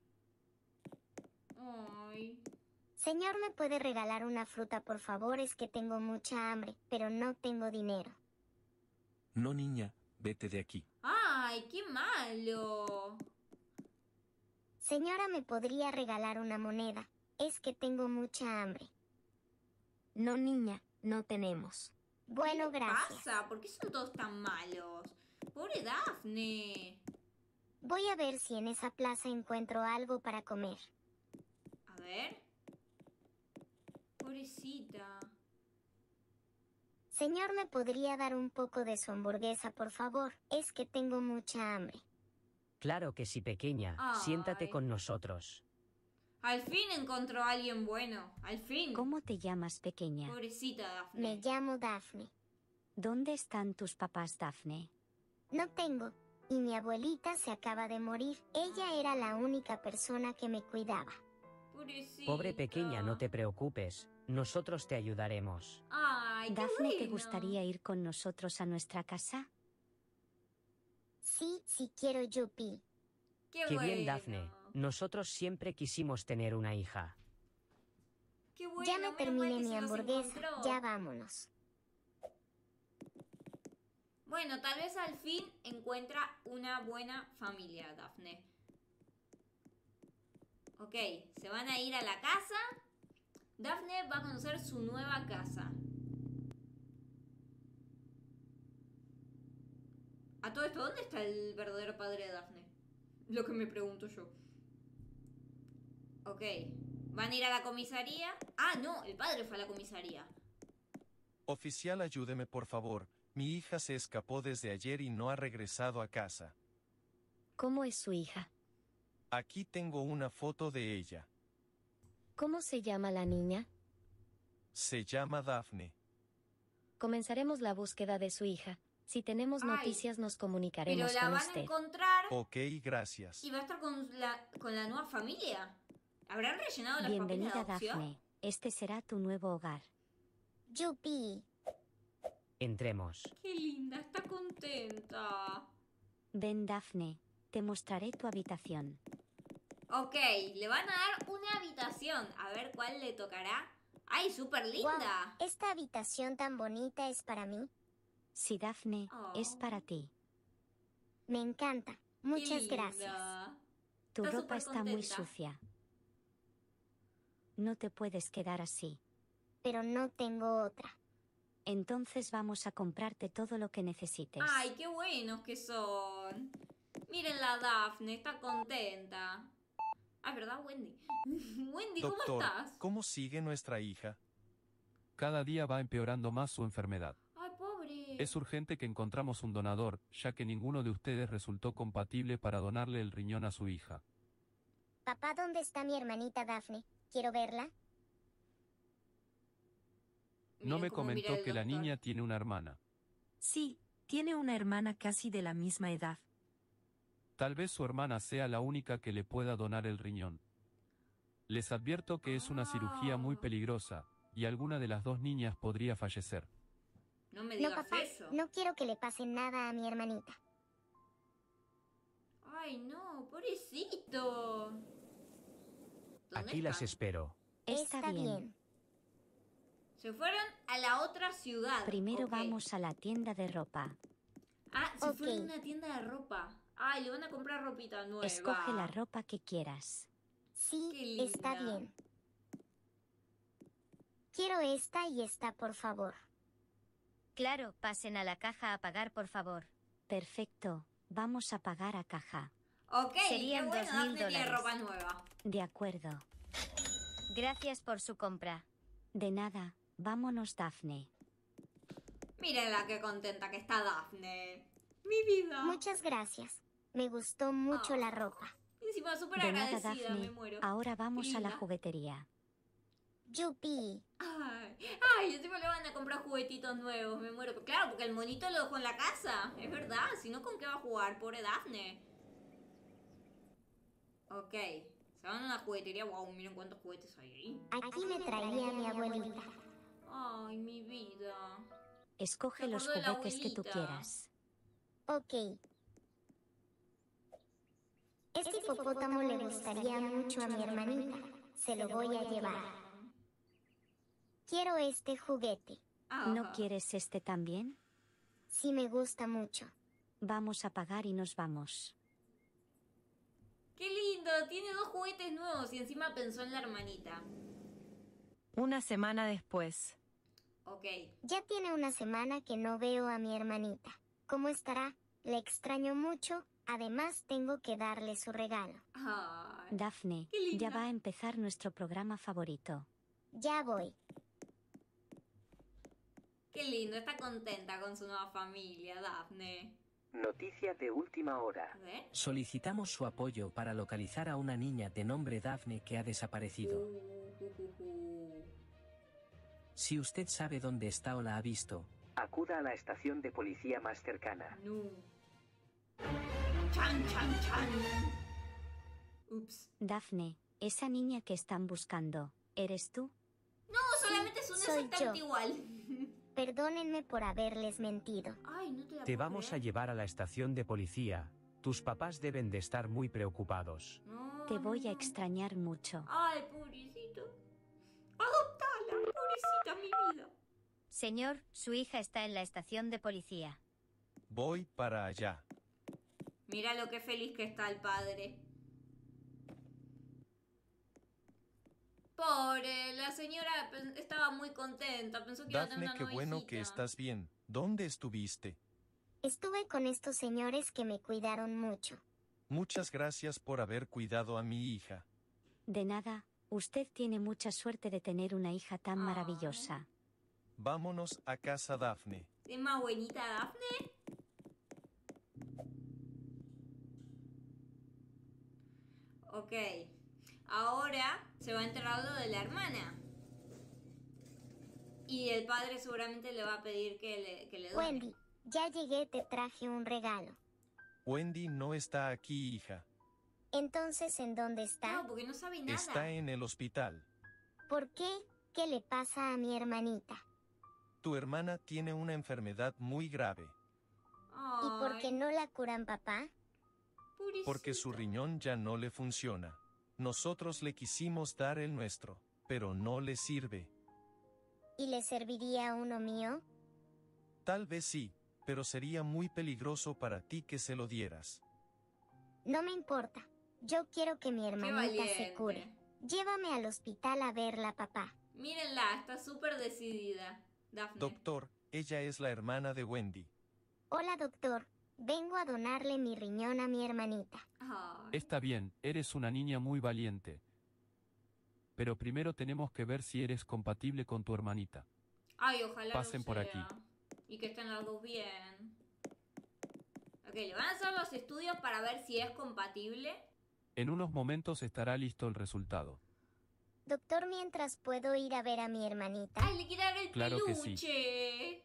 Ay. Señor, ¿me puede regalar una fruta, por favor? Es que tengo mucha hambre, pero no tengo dinero. No, niña, vete de aquí. ¡Ay, qué malo! Señora, ¿me podría regalar una moneda? Es que tengo mucha hambre. No, niña, no tenemos. Bueno, ¿Qué gracias. pasa? ¿Por qué son todos tan malos? Pobre Daphne. Voy a ver si en esa plaza encuentro algo para comer. A ver. Pobrecita. Señor, ¿me podría dar un poco de su hamburguesa, por favor? Es que tengo mucha hambre. Claro que sí, pequeña. Siéntate Ay. con nosotros. Al fin encontró a alguien bueno. Al fin. ¿Cómo te llamas, pequeña? Pobrecita Daphne. Me llamo Daphne. ¿Dónde están tus papás, Daphne? No tengo. Y mi abuelita se acaba de morir. Ella era la única persona que me cuidaba. Pobrecita. Pobre pequeña, no te preocupes. Nosotros te ayudaremos. Ay, qué Daphne, ¿te bueno. gustaría ir con nosotros a nuestra casa? Sí, sí quiero, Yupi. Qué Qué bueno. bien, Daphne. Nosotros siempre quisimos tener una hija. Qué bueno. Ya me menos mal terminé que mi se los hamburguesa. encontró. Ya vámonos. Bueno, tal vez al fin encuentra una buena familia, Daphne. Ok, se van a ir a la casa. Daphne va a conocer su nueva casa. A todo esto, ¿dónde está el verdadero padre de Daphne? Lo que me pregunto yo. Ok, van a ir a la comisaría. Ah, no, el padre fue a la comisaría. Oficial, ayúdeme por favor. Mi hija se escapó desde ayer y no ha regresado a casa. ¿Cómo es su hija? Aquí tengo una foto de ella. ¿Cómo se llama la niña? Se llama Daphne. Comenzaremos la búsqueda de su hija. Si tenemos Ay, noticias, nos Pero comunicaremos la con van a usted. encontrar Ok, gracias. y va a estar con la nueva familia. ¿Habrán rellenado los papeles de Bienvenida, adopción? Daphne. Este será tu nuevo hogar. Yupi. Entremos. Qué linda, está contenta. Ven, Daphne. Te mostraré tu habitación. Ok, le van a dar una habitación. A ver cuál le tocará. ¡Ay, súper Guau, linda! ¿esta habitación tan bonita es para mí? Sí, Daphne, es Oh. para ti. Me encanta. Qué Muchas linda. gracias. Tu Está ropa súper está muy contenta. sucia. No te puedes quedar así. Pero no tengo otra. Entonces vamos a comprarte todo lo que necesites. ¡Ay, qué buenos que son! Miren la Daphne, está contenta. Ah, ¿verdad, Wendy? Wendy, ¿cómo Doctor, estás? ¿cómo sigue nuestra hija? Cada día va empeorando más su enfermedad. Ay, pobre. Es urgente que encontramos un donador, ya que ninguno de ustedes resultó compatible para donarle el riñón a su hija. Papá, ¿dónde está mi hermanita Daphne? Quiero verla. No Miren me cómo mira comentó el que la doctor. niña tiene una hermana. Sí, tiene una hermana casi de la misma edad. Tal vez su hermana sea la única que le pueda donar el riñón. Les advierto que es una cirugía muy peligrosa, y alguna de las dos niñas podría fallecer. No me No, digas papá, eso. no quiero que le pase nada a mi hermanita. Ay, no, pobrecito. ¿Dónde Aquí las están? espero. Está bien. Se fueron a la otra ciudad. Primero Ok. vamos a la tienda de ropa. Ah, se fueron a Ok. una tienda de ropa. Ay, le van a comprar ropita nueva. Escoge la ropa que quieras. Sí, Qué está linda. bien. Quiero esta y esta, por favor. Claro, pasen a la caja a pagar, por favor. Perfecto. Vamos a pagar a caja. Ok, Serían qué bueno, 2000 Daphne tiene dólares. ropa nueva. De acuerdo. Gracias por su compra. De nada. Vámonos, Daphne. Miren qué contenta que está Daphne. Mi vida. Muchas gracias. Me gustó mucho la ropa. Encima súper De nada, agradecida, me Daphne. muero. Ahora vamos a la Linda. juguetería. Yupi. Ay, encima le van a comprar juguetitos nuevos, me muero. Claro, porque el monito lo dejó en la casa. Es verdad, si no, ¿con qué va a jugar? Pobre Daphne. Ok, se van a una juguetería. Wow, miren cuántos juguetes hay ahí. Aquí me traía mi abuelita. Ay, mi vida. Escoge Se los acordó de la juguetes que tú abuelita. quieras. Ok. Este hipopótamo le gustaría mucho a mi hermanita. Se lo voy a llevar. Quiero este juguete. ¿No Ajá. quieres este también? Sí, me gusta mucho. Vamos a pagar y nos vamos. ¡Qué lindo! Tiene 2 juguetes nuevos y encima pensó en la hermanita. Una semana después. Ok. Ya tiene una semana que no veo a mi hermanita. ¿Cómo estará? Le extraño mucho. Además, tengo que darle su regalo. Ay, Daphne, qué linda. ya va a empezar nuestro programa favorito. Ya voy. qué lindo. Está contenta con su nueva familia, Daphne. Noticia de última hora. A ver. Solicitamos su apoyo para localizar a una niña de nombre Daphne que ha desaparecido. Si usted sabe dónde está o la ha visto, Acuda a la estación de policía más cercana. No. Chan, chan, chan. Ups. Daphne, esa niña que están buscando, ¿eres tú? No, solamente es un soy exactamente yo. igual. Perdónenme por haberles mentido. Ay, no te la Te puedo vamos a creer. llevar a la estación de policía. Tus papás deben de estar muy preocupados. No, Te voy a no. extrañar mucho. Ay, pobrecito. Adoptala, pobrecita mi vida. Señor, su hija está en la estación de policía. Voy para allá. Mira lo que feliz que está el padre. Pobre, la señora estaba muy contenta, pensó que iba a tener Daphne, una qué nueva bueno hijita. que estás bien. ¿Dónde estuviste? Estuve con estos señores que me cuidaron mucho. Muchas gracias por haber cuidado a mi hija. De nada, usted tiene mucha suerte de tener una hija tan Ay. maravillosa. Vámonos a casa, Daphne. ¿Es más buenita Daphne? Ok. Ahora se va a enterar lo de la hermana. Y el padre seguramente le va a pedir que le done. Wendy, ya llegué, te traje un regalo. Wendy no está aquí, hija. Entonces, ¿en dónde está? No, porque no sabe nada. Está en el hospital. ¿Por qué? ¿Qué le pasa a mi hermanita? Tu hermana tiene una enfermedad muy grave, ¿Y por qué no la curan, papá? porque su riñón ya no le funciona. Nosotros le quisimos dar el nuestro, pero no le sirve. ¿Y le serviría uno mío? Tal vez sí, pero sería muy peligroso para ti que se lo dieras. No me importa. Yo quiero que mi hermanita se valiente. cure. Llévame al hospital a verla, papá. Mírenla, está súper decidida. Daphne. Doctor, ella es la hermana de Wendy. Hola, doctor. Vengo a donarle mi riñón a mi hermanita. Ay. Está bien, eres una niña muy valiente. Pero primero tenemos que ver si eres compatible con tu hermanita. Ay, ojalá Pasen lo por sea. aquí. Y que estén las dos bien. Ok, le van a hacer los estudios para ver si es compatible. En unos momentos estará listo el resultado. Doctor, mientras puedo ir a ver a mi hermanita. ¡Ay, le quiere dar el Claro que peluche! sí.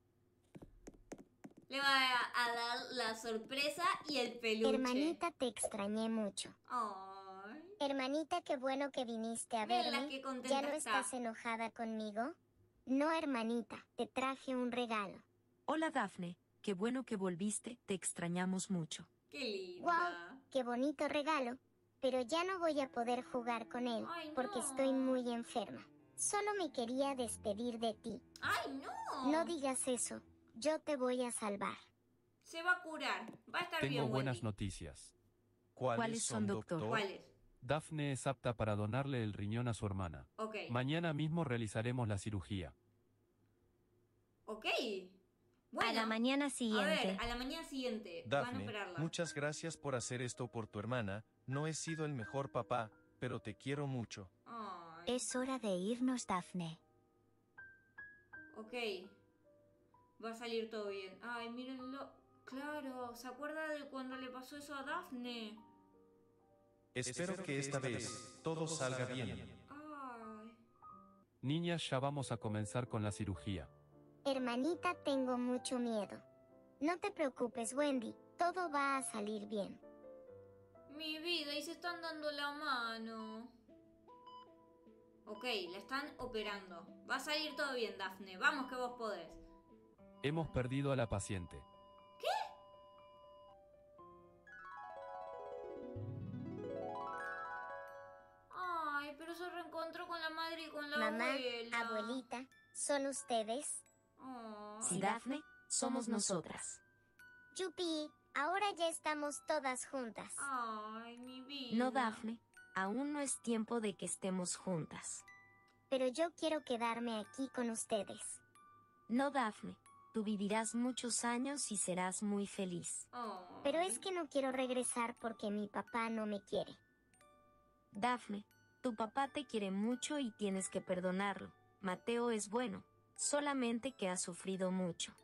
Le va a dar la sorpresa y el peluche. Hermanita, te extrañé mucho. Ay. Hermanita, qué bueno que viniste a Mírala, verme. qué contenta ¿Ya no está. estás enojada conmigo? No, hermanita, te traje un regalo. Hola, Daphne. Qué bueno que volviste, te extrañamos mucho. ¡Qué linda! ¡Wow! ¡Qué bonito regalo! Pero ya no voy a poder jugar con él, Ay, no. porque estoy muy enferma. Solo me quería despedir de ti. ¡Ay, no! No digas eso. Yo te voy a salvar. Se va a curar. Va a estar bien, Tengo buenas Wendy. noticias. ¿Cuáles son, doctor? ¿Cuáles? Daphne es apta para donarle el riñón a su hermana. Ok. Mañana mismo realizaremos la cirugía. Ok. Bueno, A la mañana a siguiente. ver, a la mañana siguiente. Van a Daphne, operarla. muchas gracias por hacer esto por tu hermana. No he sido el mejor papá, pero te quiero mucho. Ay. Es hora de irnos, Daphne. Ok. Va a salir todo bien. Ay, mírenlo. Claro, ¿se acuerda de cuando le pasó eso a Daphne? Espero que esta vez todo salga bien. Ay. Niñas, ya vamos a comenzar con la cirugía. Hermanita, tengo mucho miedo. No te preocupes, Wendy. Todo va a salir bien. Mi vida, y se están dando la mano. Ok, la están operando. Va a salir todo bien, Daphne. Vamos que vos podés. Hemos perdido a la paciente. Ay, pero se reencontró con la madre y con la Mamá, abuela. abuelita, ¿son ustedes? Ay. Sí, Daphne, somos nosotras. Yupi, ahora ya estamos todas juntas. Ay, mi vida. No, Daphne, aún no es tiempo de que estemos juntas. Pero yo quiero quedarme aquí con ustedes. No, Daphne, tú vivirás muchos años y serás muy feliz. Pero es que no quiero regresar porque mi papá no me quiere. Daphne, tu papá te quiere mucho y tienes que perdonarlo. Mateo es bueno, solamente que ha sufrido mucho.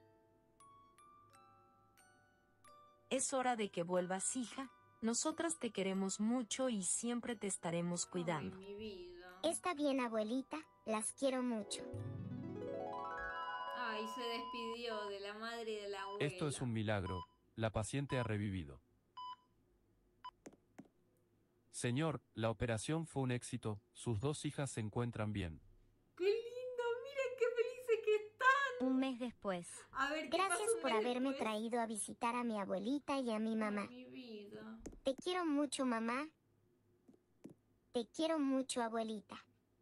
Es hora de que vuelvas, hija. Nosotras te queremos mucho y siempre te estaremos cuidando. Ay, mi vida. Está bien, abuelita, las quiero mucho. Ay, se despidió de la madre y de la abuela. Esto es un milagro. La paciente ha revivido. Señor, la operación fue un éxito. Sus 2 hijas se encuentran bien. ¡Qué lindo! ¡Miren qué felices que están! Un mes después. A ver, ¿qué Gracias pasó un por mes haberme después? traído a visitar a mi abuelita y a mi mamá. Ay, mi vida. Te quiero mucho, mamá. Te quiero mucho, abuelita.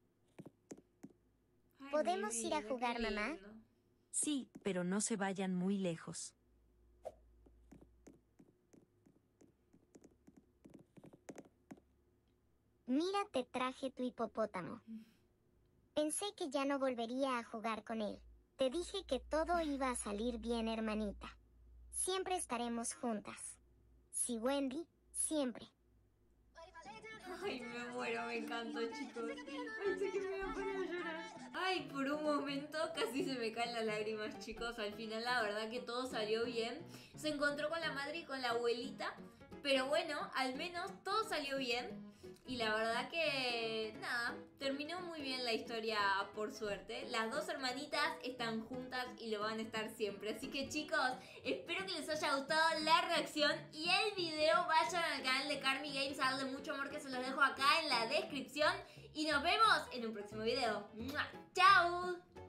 Ay, ¿Podemos mi ir a vida, jugar, qué mamá? lindo. Sí, pero no se vayan muy lejos. Mira, te traje tu hipopótamo. Pensé que ya no volvería a jugar con él. Te dije que todo iba a salir bien, hermanita. Siempre estaremos juntas. Sí, Wendy, siempre. Ay, me muero, me encantó, chicos. Ay, sé que me voy a poner a llorar. Ay, por un momento casi se me caen las lágrimas, chicos. Al final, la verdad que todo salió bien. Se encontró con la madre y con la abuelita. Pero bueno, al menos todo salió bien. Y la verdad que, nada, terminó muy bien la historia, por suerte. Las 2 hermanitas están juntas y lo van a estar siempre. Así que, chicos, espero que les haya gustado la reacción y el video. Vayan al canal de Carmi Games a darle mucho amor, que se los dejo acá en la descripción. Y nos vemos en un próximo video. ¡Mua! ¡Chao!